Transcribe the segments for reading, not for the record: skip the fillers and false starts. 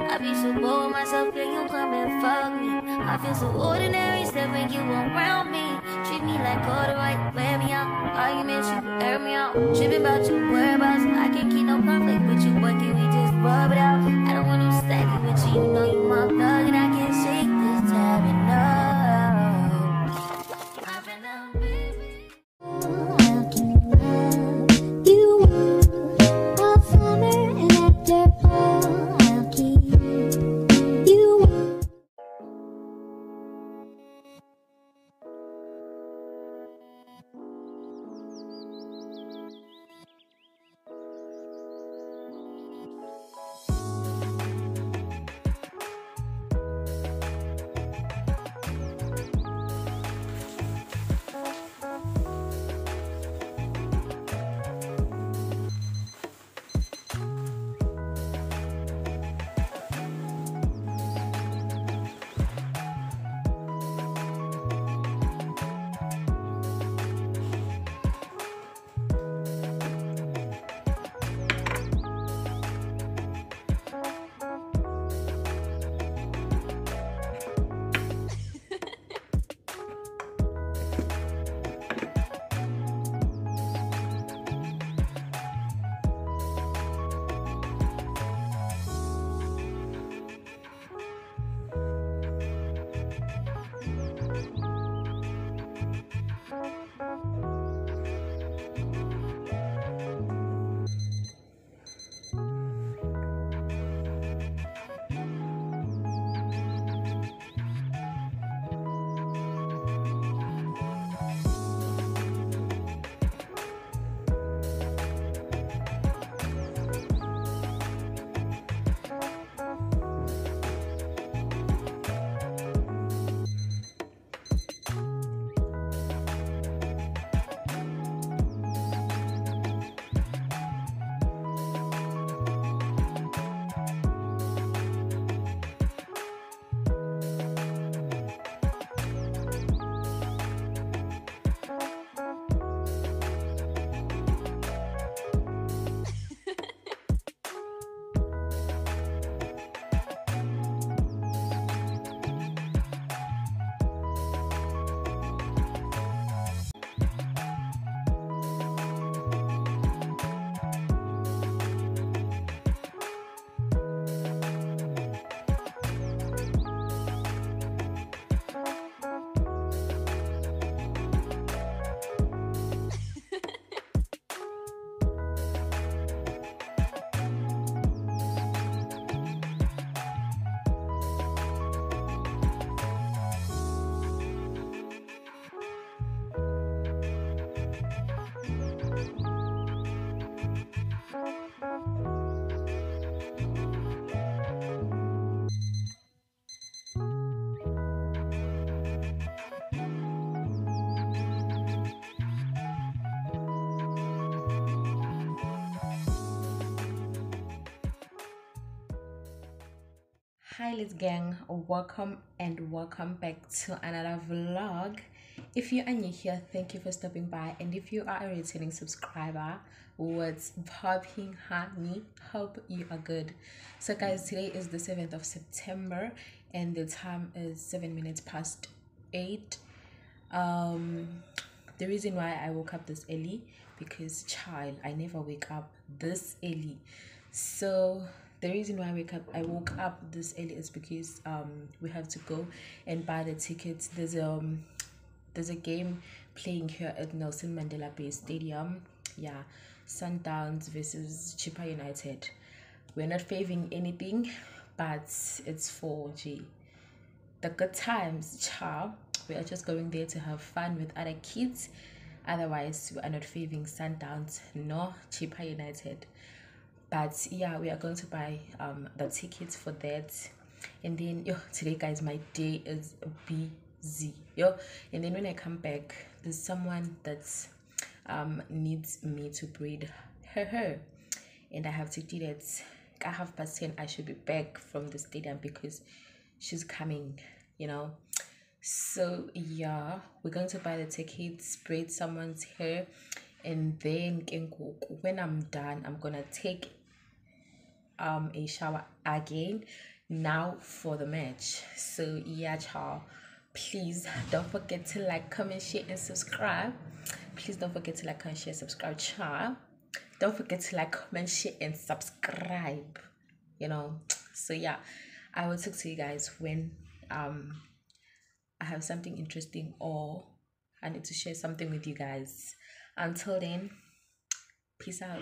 I be so bored with myself, can you come and fuck me? I feel so ordinary, stuff when you around me. Treat me like all the right, wear me out. Arguments, you air me out. Tripping about your whereabouts. I can't keep no conflict with you, but can we just rub it out? I don't want no steady with you, you know you my plug, and I can't shake this tab enough. I've been a baby. How can you want all summer and after fall, I'll keep you warm. Hi Liz gang, welcome back to another vlog. If you are new here, thank you for stopping by, and if you are a returning subscriber, what's popping, honey? Hope you are good. So guys, today is the 7th of September and the time is 7 minutes past 8. The reason why I woke up this early, because child, I never wake up this early. So the reason why I woke up this early is because we have to go and buy the tickets. There's a game playing here at Nelson Mandela Bay Stadium. Yeah, Sundowns versus Chippa United. We're not favoring anything, but it's for the good times, child. We are just going there to have fun with other kids. Otherwise, we are not favoring Sundowns nor Chippa United. But yeah, we are going to buy the tickets for that. And then today guys, my day is busy. And then when I come back, there's someone that's needs me to braid her hair, and I have to do that at 10:30. I should be back from the stadium because she's coming, So yeah, we're going to buy the tickets, braid someone's hair, and then when I'm done, I'm gonna take a shower again now for the match. So yeah, child, please don't forget to like, comment, share, and subscribe. Please don't forget to like, comment, share, subscribe, child. Don't forget to like, comment, share, and subscribe. You know. So yeah, I will talk to you guys when I have something interesting or I need to share something with you guys. Until then, peace out.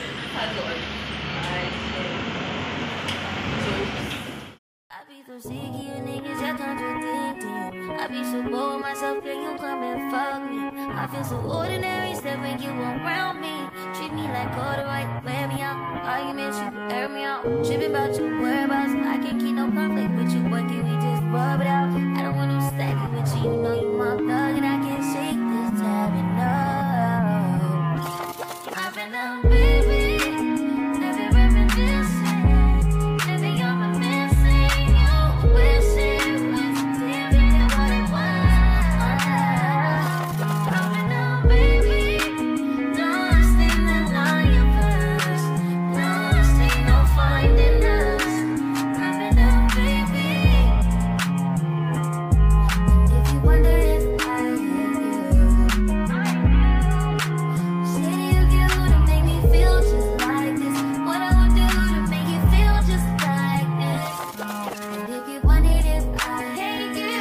I be so sick of you niggas, y'all contradicting. I be so bored myself, can you come and fuck me? I feel so ordinary, step when you around me. Treat me like all the right, wear me out. Arguments, you air me out. Tripping about your whereabouts. I can't keep no conflict with you, boy, can we just rub it out? I don't want no steady with you, you know you my thug, and I can't shake this tab enough. I've been out, baby. Never reminiscing. Living on my missing you. Wishing with living what it was. I've been out, baby. Lost in the universe. Lost in no finding us. I've been out, baby. If you wonder if I hate you, city of you to make me feel just like this. What I would do to make you feel just like this. And if you wondered if I hate you,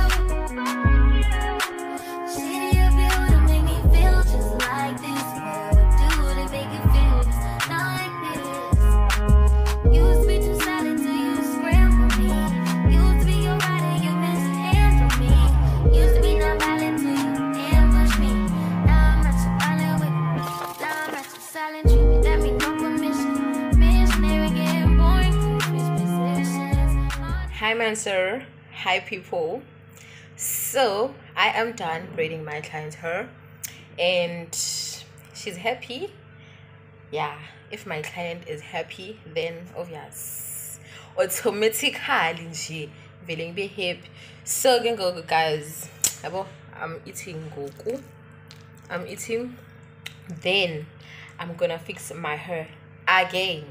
city of you to make me feel just like this. What I would do to make you feel just like this. Used to be too silent till you scramble me. Used to be your rider, you mishandle me. Used to be not violent till you ambush me. Now I'm not so violent with me. Now I'm not so silent, treat me that mean no permission. Missionary getting boring, switch positions. Hi Mansur, hi people. So I am done braiding my client's hair and she's happy. Yeah, if my client is happy, then obvious automatically nje vele be happy. So ke ngoku guys, yabo, I'm eating goku. I'm eating, then I'm gonna fix my hair again.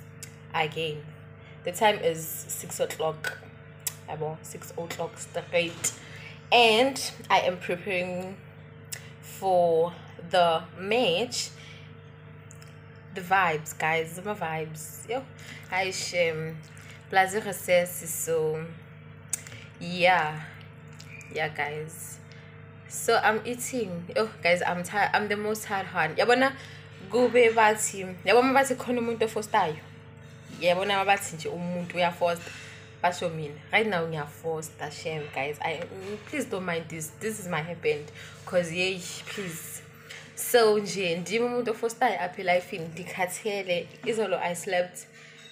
The time is 6 o'clock. About 6 o'clock straight, and I am preparing for the match. The vibes, guys, my vibes. Yo, I shame. Plaisir recess. So yeah, guys. So I'm eating. Oh, guys, I'm tired. I'm the most tired one. Yabona kube bathi. Yabona bathi khona umuntu ofostayo. Yabona bathi nje umuntu uyafosta. Basho mean right now we are forced that shame, guys. Please don't mind this. This is my hairband. Cause yeah, please. So nje ndimi umuntu ofostayo apha life in ndikhathele. Izolo I slept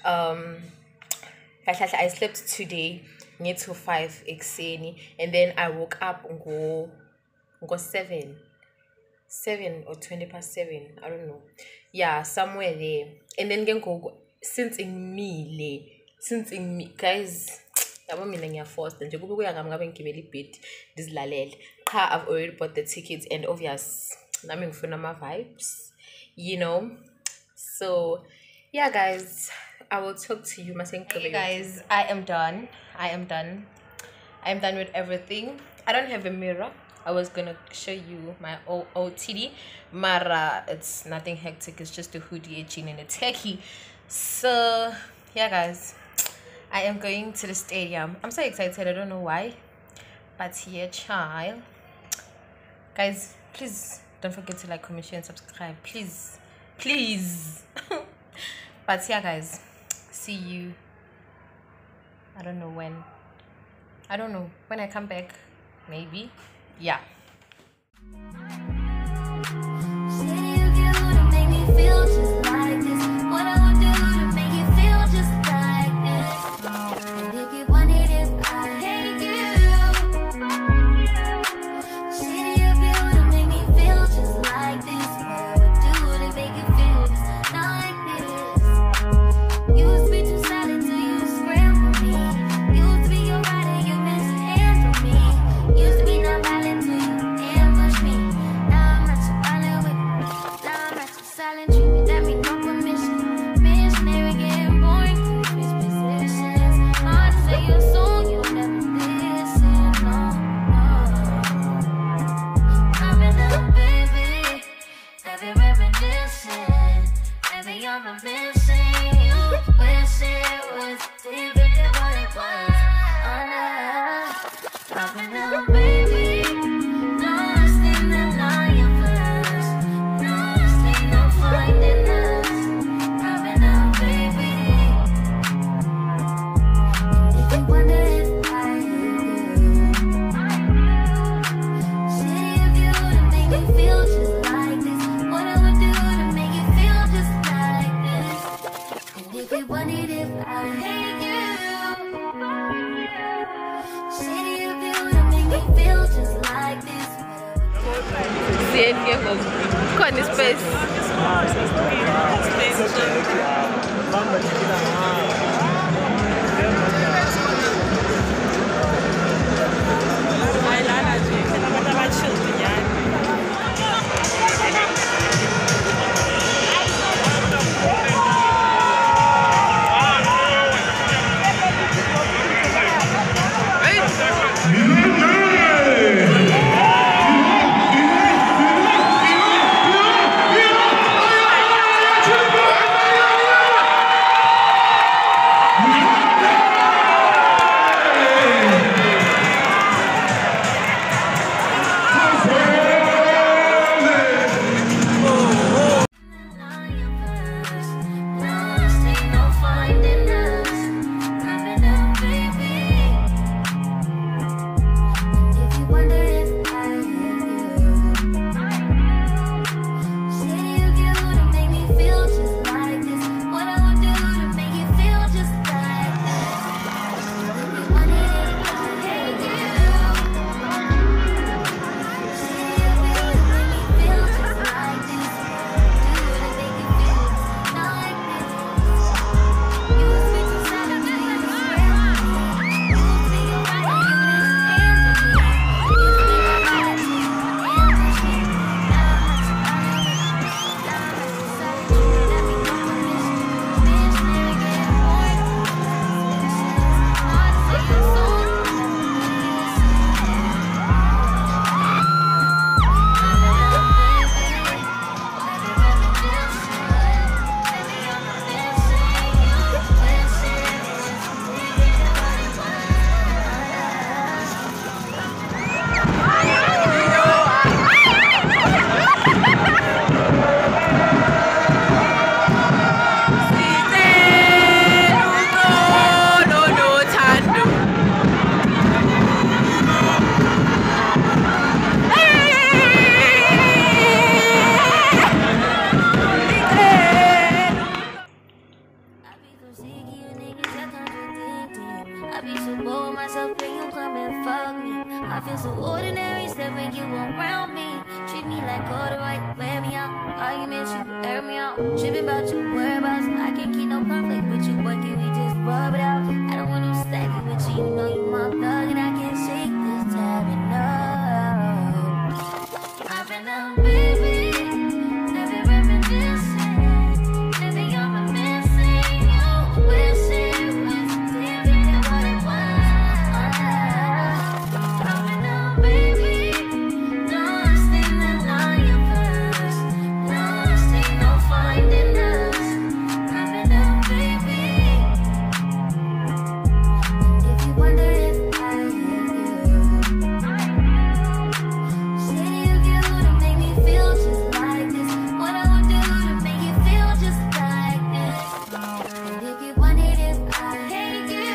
I slept today near to 5 ekseni, and then I woke up go 7 or 20 past 7, I don't know. Yeah, somewhere there. And then go since in me, guys, yabo mina ngiyaforce nje kube kuya ngami ngabe ngigibela ibhedi ndizilalele. Cha, I've already bought the tickets, and obvious nami ngifuna ama vibes, you know. So yeah, guys, I will talk to you. Hey guys, I am done with everything. I don't have a mirror. I was gonna show you my OOTD, Mara. It's nothing hectic. It's just a hoodie, a jean, and a techie. So yeah, guys, I am going to the stadium. I'm so excited. I don't know why, but here, child. Guys, please don't forget to like, comment, share, and subscribe. Please. But yeah, guys, see you. I don't know when I come back, maybe. Yeah. City of you to make me feel just like this. What I would do to make you feel just like this. And if you wondered if I hate you, city of you to make me feel just like this. What I would do to make you feel just like this. Used to be too silent till you scramble me. Used to be your rider, you mishandle me. Used to be not violent till you esiyeni ke ngoku khona ispace. I be so bored with myself when you come and fuck me. I feel so ordinary, step when you around me. Treat me like all the right, wear me out. Arguments, you air me out. Tripping about your whereabouts. I can't keep no conflict with you, boy, can we just rub it out? I don't want no stacking with you, you know you my thug, and I can't shake this time enough. I've been up, baby. Never reminiscing. Never you're missing you. Wishing with thinking what it was. I've been up, baby. Lost in the universe. Lost in no finding us. I've been up, baby. If you wonder if I hate you, say you get to make me feel just like this. What I would do to make you feel just like this. And if you wondered if I hate you,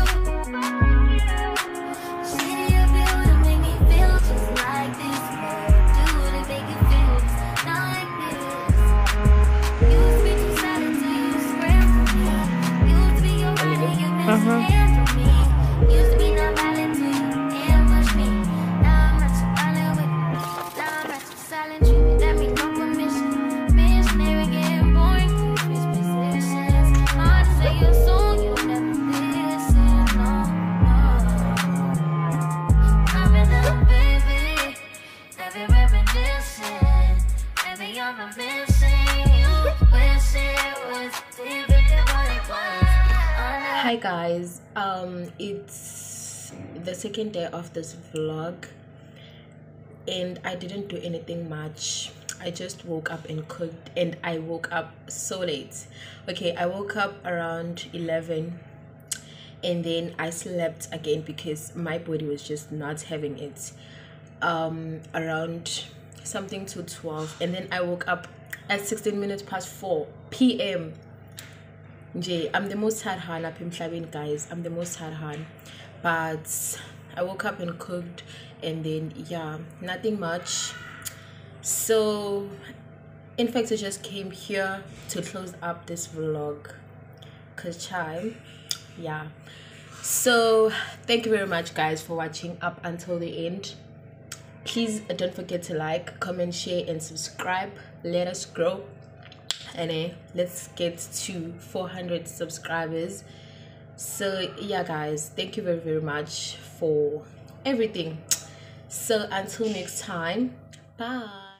say you get to make me feel just like this. What I would do to make you feel just like this. Used to be too silent till you screamed for me. Used to be your right and you mishandled me. Used to be not violent till you ambushed me. Now I'm not so violent with me. Now I'm not so silent treatment. Let me go permission. Missionary getting boring through his positions. Hard to say your song, you'll never listen. No, no. I've been up, baby. Never reminiscing. Never you're missing you. Wish it was different than what it was. Hi guys, it's the second day of this vlog and I didn't do anything much. I just woke up and cooked, and I woke up so late. Okay, I woke up around 11 and then I slept again because my body was just not having it around something to 12, and then I woke up at 16 minutes past 4 p.m. I'm the most hard hand up in Flavin, guys. I'm the most hard hand, but I woke up and cooked, and then yeah, nothing much. So in fact, I just came here to close up this vlog because time, yeah. So thank you very much guys for watching up until the end. Please don't forget to like, comment, share, and subscribe. Let us grow, and let's get to 400 subscribers. So yeah guys, thank you very, very much for everything. So until next time, bye.